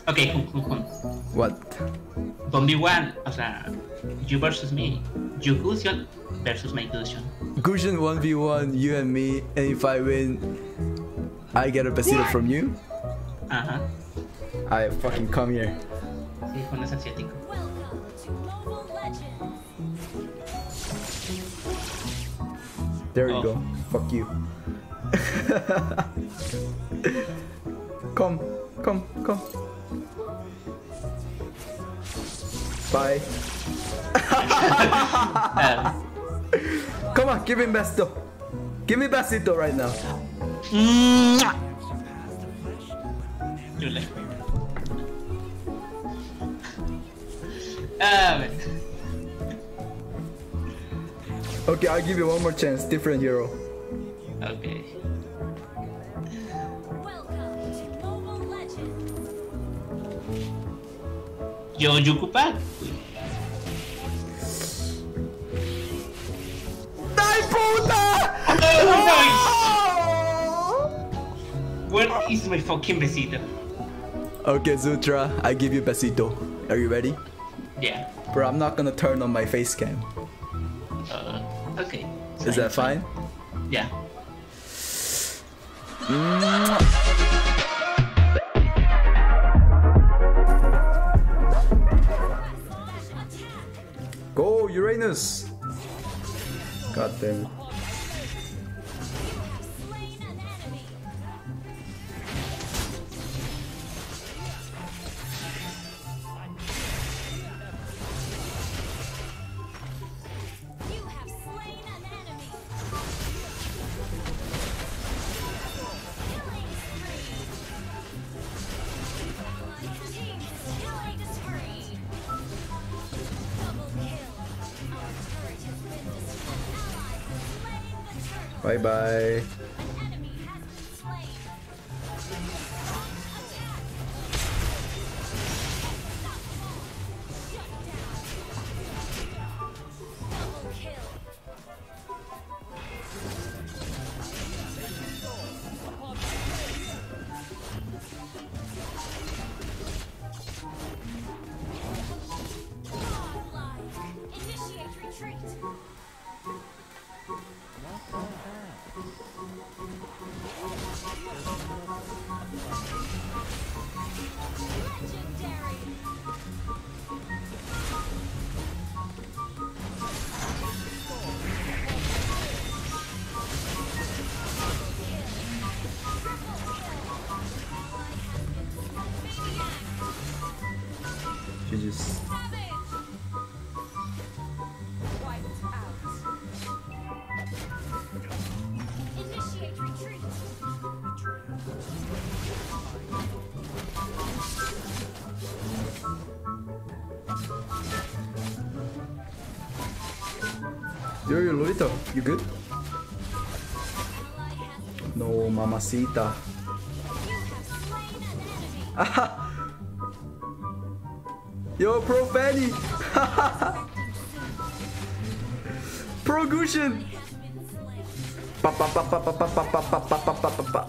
Ok, Kun. What? 1v1, o sea, you versus me. You Gusion versus my Gusion. Gusion 1v1, you and me, and if I win, I get a besito from you? Ajá. I fucking come here. Sí, Kun es asiático. There you go. Fuck you. Come. Bye. Come on, give him besito. Give me besito right now. Chule. A ver. Okay, I'll give you one more chance. Different hero. Ok. Yo, Yukupak. ¡Ay, puta! Where is my fucking besito? Okay, Zutra, I give you besito. Are you ready? Yeah. Bro, I'm not gonna turn on my face cam. Okay. Is that fine? Yeah. Go, Uranus! God damn it. Bye bye. GG's. Yo, Lolito, you good? No, mamacita. Yo, Pro Fanny! Pro Gusion! Pa pa pa pa pa pa pa pa pa pa pa pa pa.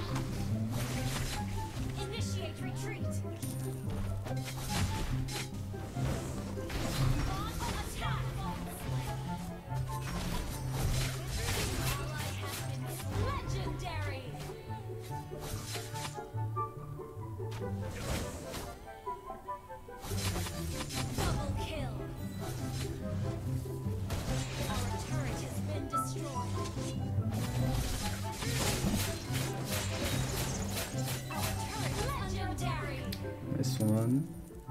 Nice one.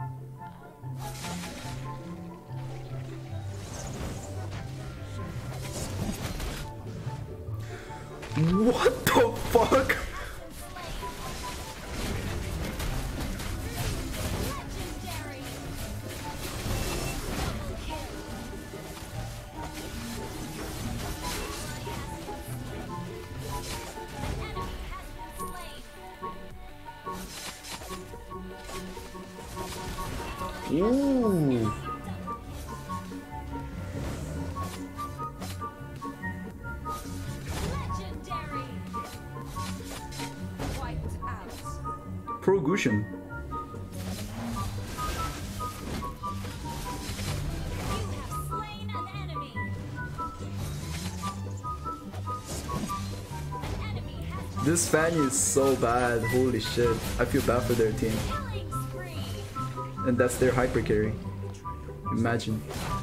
What the fuck? Ooh. Pro Gusion. This Fanny is so bad. Holy shit. I feel bad for their team. And that's their hyper carry. Imagine.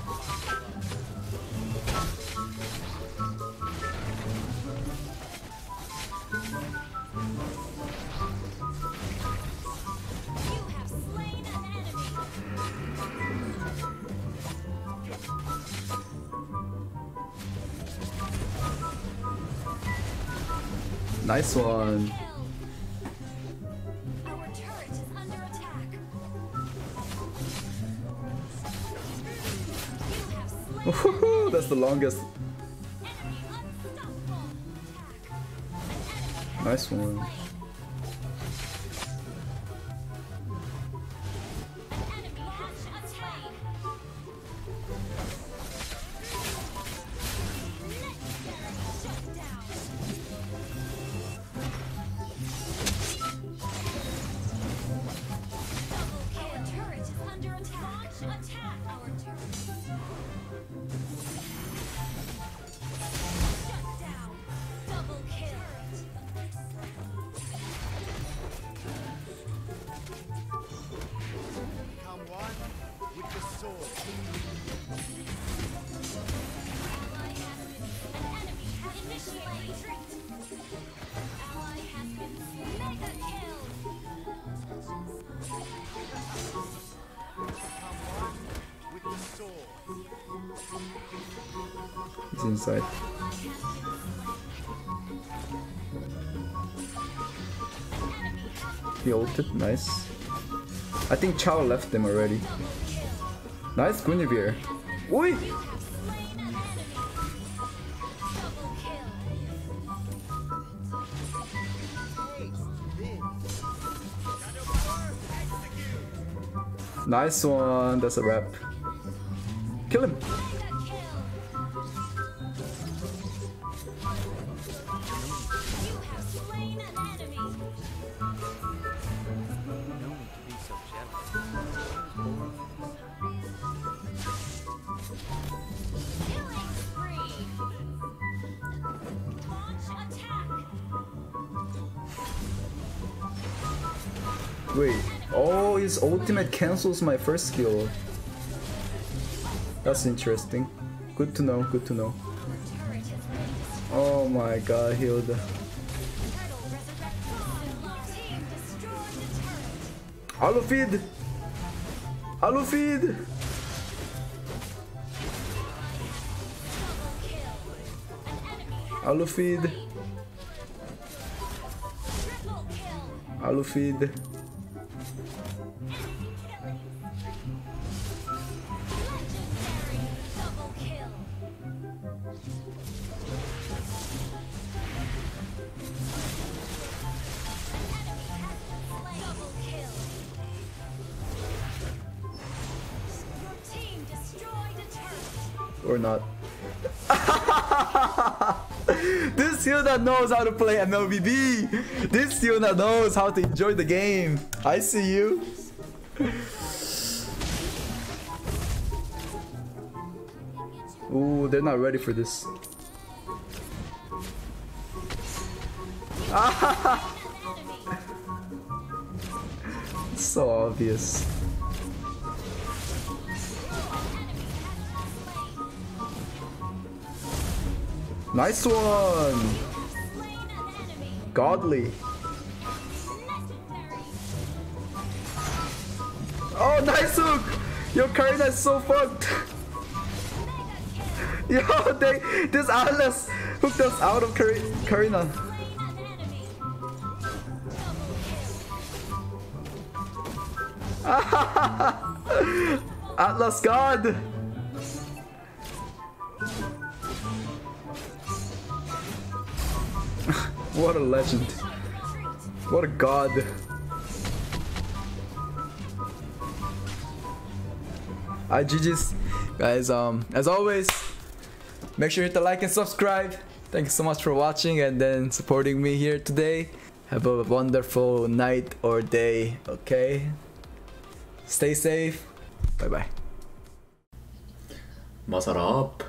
Nice one. Our turret is under attack. You have slain Woohoo, that's the longest. enemy unstoppable. Attack. An enemy has Nice been one. slain. An enemy has been slain. Legendary shutdown. Double kill. Our turret is under attack. Attack our turret. Shut down. Double kill. Become one with the sword. Ally has been. An enemy has initiated retreat. Ally has been mega kill. Become one with the sword. He's inside. He ulted, nice. I think Chao left them already. Nice Guinevere. Oi! You have slain an enemy. Double kill. Nice one, that's a wrap. Kill him! Mega kill. You have slain an enemy. No need to be so jealous. Killing spree. Launch attack. Wait, oh, his ultimate cancels my first skill. That's interesting. Good to know, good to know. Our turret has been destroyed. Oh my god, healed. Turtle resurrect. Team destroyed the turret. Alufeed! Alufeed! Double kill. An enemy has Alufeed! triple kill. Alufeed! Enemy killing. Legendary double kill. Enemy has been slain. Double kill. Your team destroyed a turret. Or not. This Hilda knows how to play MLBB! This Hilda knows how to enjoy the game! I see you! Ooh, they're not ready for this. So obvious. Nice one! Godly. Oh, nice hook! Yo, Karina is so fucked! Yo, this Atlas hooked us out of Karina. Atlas God! What a legend. What a god. Alright, GG's. Guys, as always, make sure you hit the like and subscribe. Thank you so much for watching and then supporting me here today. Have a wonderful night or day, okay? Stay safe. Bye bye. Muscle up.